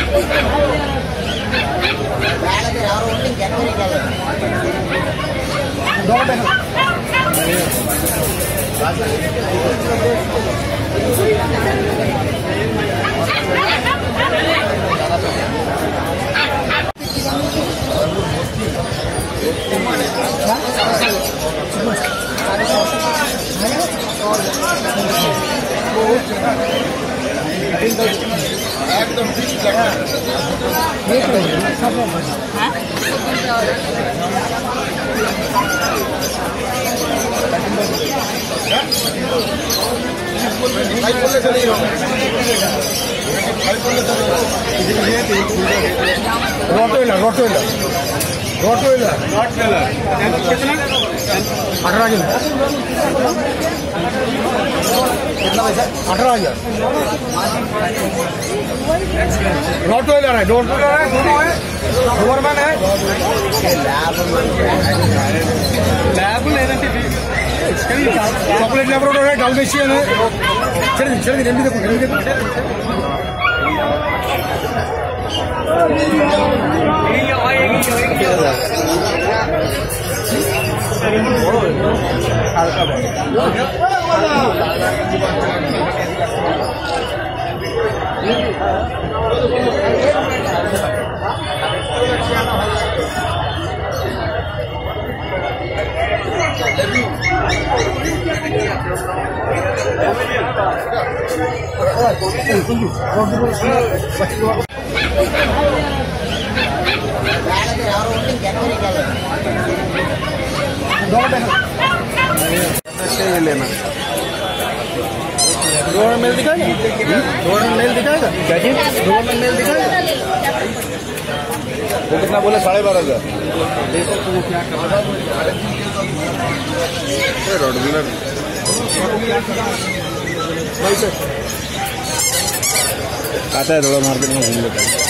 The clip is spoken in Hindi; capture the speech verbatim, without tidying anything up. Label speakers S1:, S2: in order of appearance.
S1: एकदम ठीक है।
S2: रोटवेलर रोटवेलर रोटवेलर रोटवेलर कितना अठारह किलो कितना पैसा अठारह हजार रोटवेलर है रोटवेलर है दोनों है डोबरमैन है लैब लेना चॉकलेट लैब्राडोर है डाल्मेशियन है चल चल रेंडी देखो रेंडी देखो लेना रोड मेल दिखाएगा रोड मेल दिखाएगा क्या जी रोड मेल दिखाएगा वो कितना बोले साढ़े बारह हजार रोड व्हीलर आता है थोड़ा मार्केट में घूम लेता है।